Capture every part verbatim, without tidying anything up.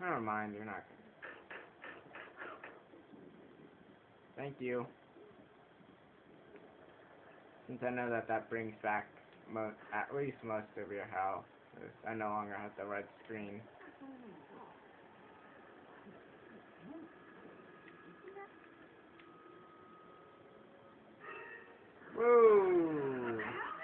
Never mind, you're not gonna. Thank you. Since I know that that brings back mo at least most of your health. I no longer have the red screen. Woo!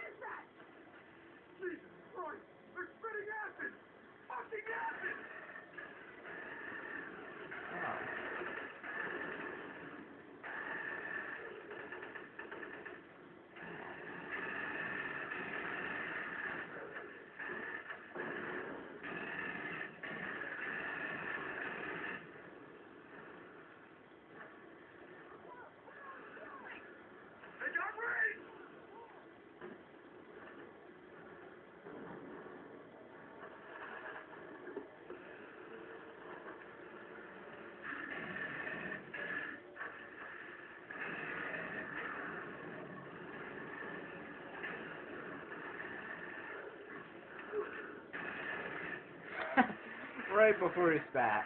Right before he spat.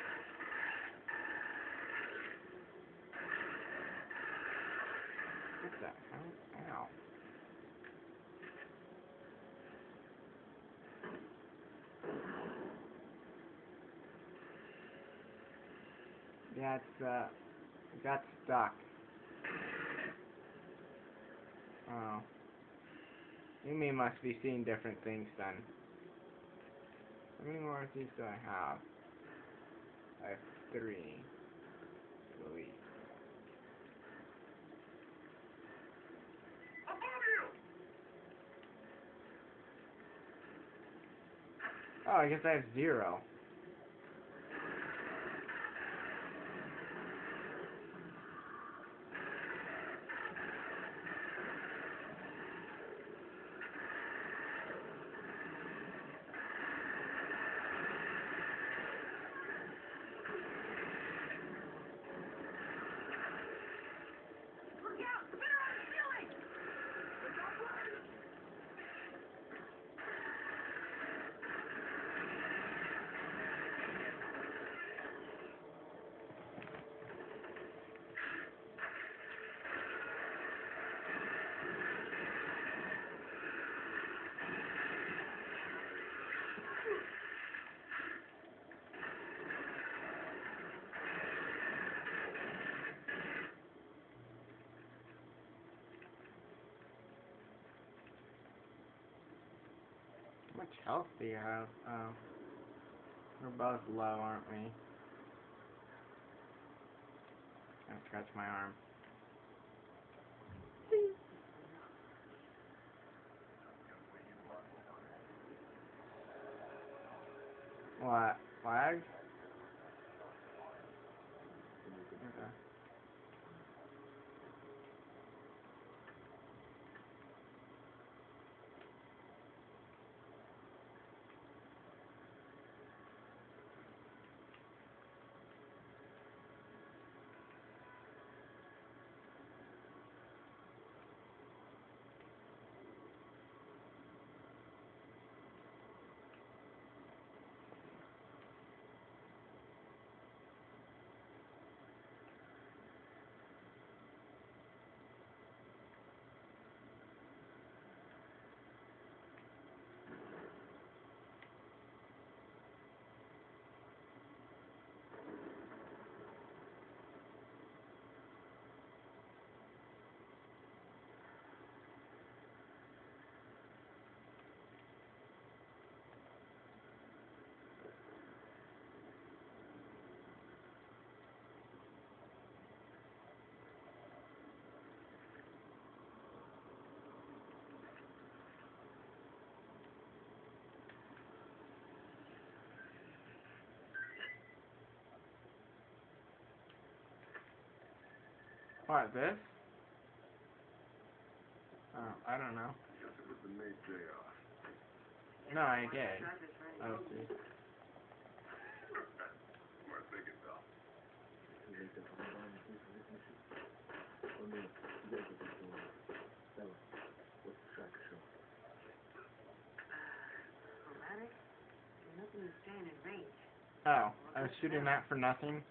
What the hell? Ow. Yeah, it's, uh, it got stuck. Oh. You mean must be seeing different things then. How many more of these do I have? I have three. At least. Oh, I guess I have zero. How much health do you have? Oh. We're both low, aren't we? Gonna scratch my arm. What? Flag? Okay. What, this? Oh, I don't know. No, I did. Oh, see. Nothing is staying in range. Oh, I was shooting that for nothing.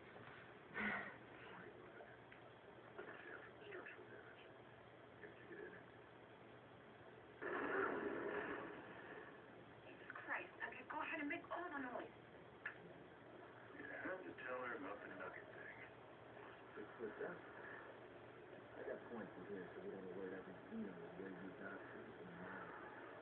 Christ, okay, go ahead and make all the noise. You have to tell her about the nugget thing. Listen, I got points in here, so we don't avoid every scene of where you got to in mind.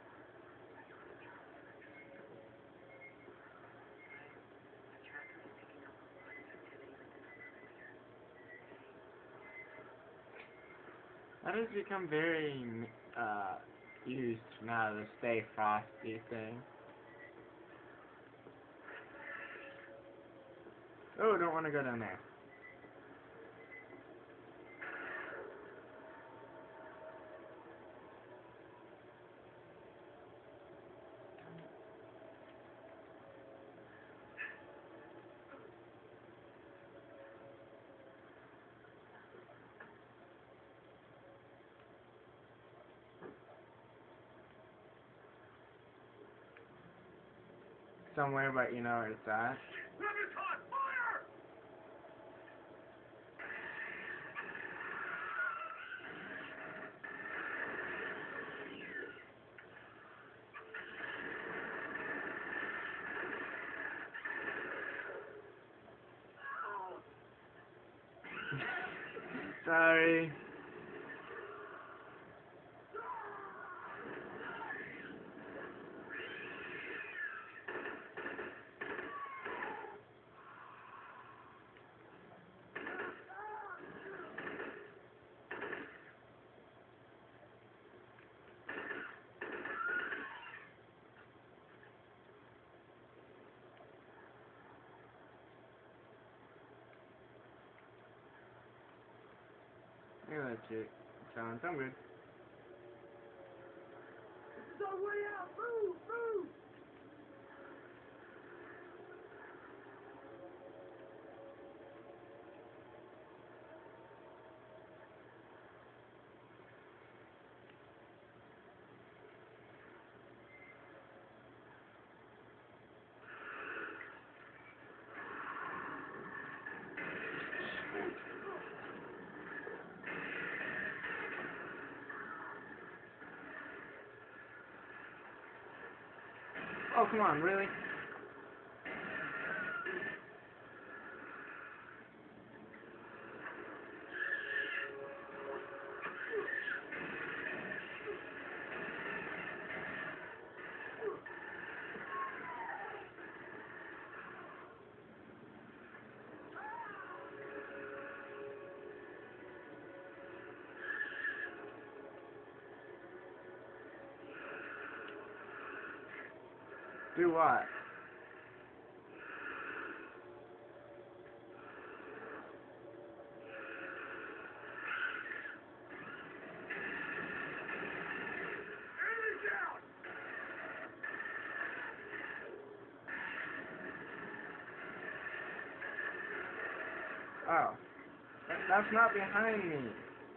The tracker is picking up a lot of activity within the perimeter. That has become very uh used now, the Stay Frosty thing. Oh, don't want to go down there. Somewhere, but you know where it's at. Leviton, fire! Sorry. Yeah, that's it. Sounds, I'm good. It's our way out! Move! Move! Oh, come on, really? Do what? Enemy down! Oh. That, that's not behind me.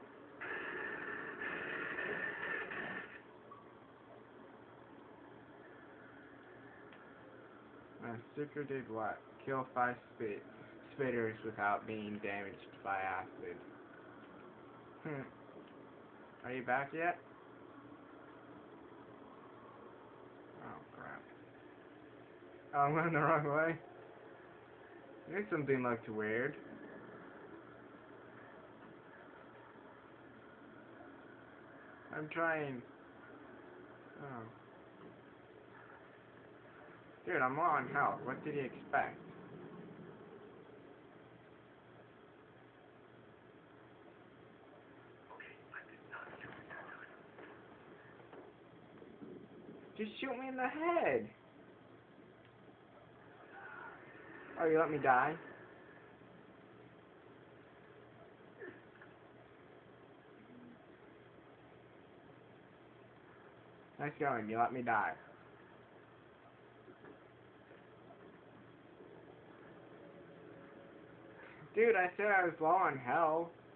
My sticker did what? Kill five spit spitters without being damaged by acid. Hmm. Are you back yet? Oh crap. Oh, I'm going the wrong way. There's something looked weird. I'm trying. Oh. Dude, I'm low on health. What did he expect? Just shoot me in the head. Oh, you let me die? Nice going. You let me die. Dude, I said I was low on health.